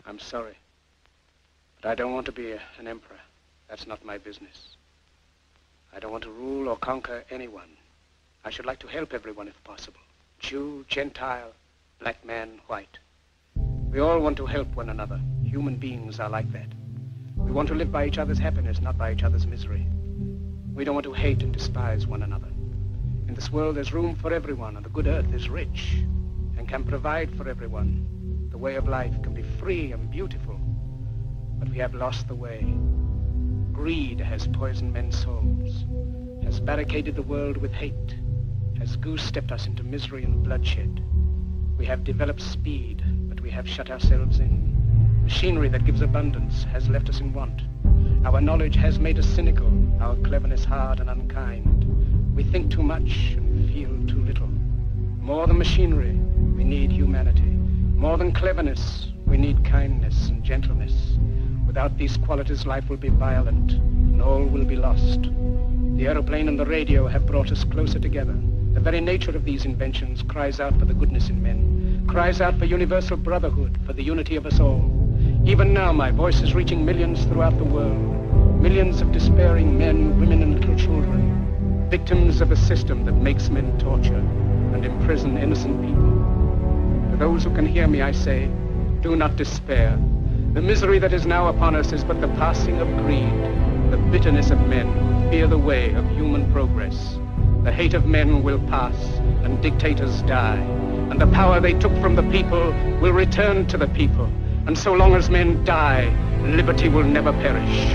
I'm sorry. But I don't want to be an emperor. That's not my business. I don't want to rule or conquer anyone. I should like to help everyone if possible. Jew, Gentile, black man, white. We all want to help one another. Human beings are like that. We want to live by each other's happiness, not by each other's misery. We don't want to hate and despise one another. In this world, there's room for everyone, and the good earth is rich and can provide for everyone. The way of life can be free and beautiful, but we have lost the way. Greed has poisoned men's souls, has barricaded the world with hate, has goose-stepped us into misery and bloodshed. We have developed speed, but we have shut ourselves in. Machinery that gives abundance has left us in want. Our knowledge has made us cynical, our cleverness hard and unkind. We think too much and feel too little. More than machinery, we need humanity. More than cleverness, we need kindness and gentleness. Without these qualities, life will be violent, and all will be lost. The aeroplane and the radio have brought us closer together. The very nature of these inventions cries out for the goodness in men, cries out for universal brotherhood, for the unity of us all. Even now, my voice is reaching millions throughout the world. Millions of despairing men, women, and little children, victims of a system that makes men torture and imprison innocent people. To those who can hear me, I say, do not despair. The misery that is now upon us is but the passing of greed, the bitterness of men who fear the way of human progress. The hate of men will pass, and dictators die, and the power they took from the people will return to the people. And so long as men die, liberty will never perish.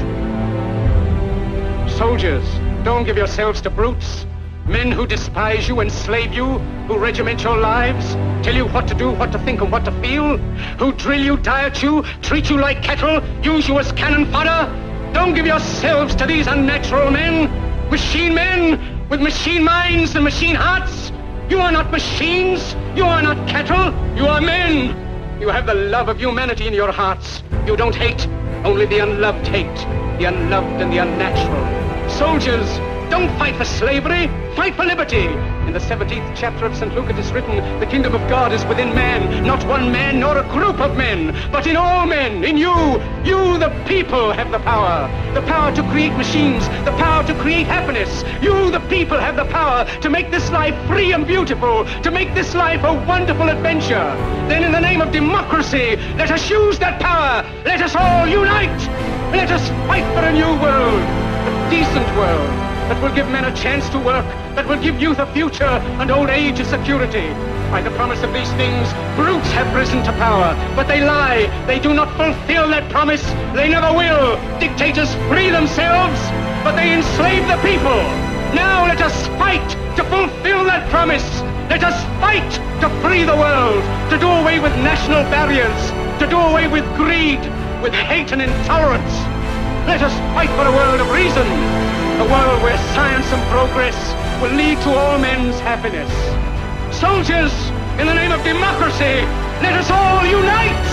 Soldiers, don't give yourselves to brutes. Men who despise you, enslave you, who regiment your lives, tell you what to do, what to think, and what to feel, who drill you, diet you, treat you like cattle, use you as cannon fodder. Don't give yourselves to these unnatural men, machine men with machine minds and machine hearts. You are not machines, you are not cattle, you are men. You have the love of humanity in your hearts. You don't hate, only the unloved hate, the unloved and the unnatural. Soldiers, don't fight for slavery, fight for liberty. In the 17th chapter of St. Luke it is written, the kingdom of God is within man, not one man nor a group of men, but in all men, in you. You, the people, have the power to create machines, the power to create happiness. You, the people, have the power to make this life free and beautiful, to make this life a wonderful adventure. Then in the name of democracy, let us use that power. Let us all unite. Let us fight for a new world, a decent world, that will give men a chance to work, that will give youth a future and old age a security. By the promise of these things, brutes have risen to power, but they lie. They do not fulfill that promise. They never will. Dictators free themselves, but they enslave the people. Now let us fight to fulfill that promise. Let us fight to free the world, to do away with national barriers, to do away with greed, with hate and intolerance. Let us fight for a world of reason, a world where science and progress will lead to all men's happiness. Soldiers, in the name of democracy, let us all unite!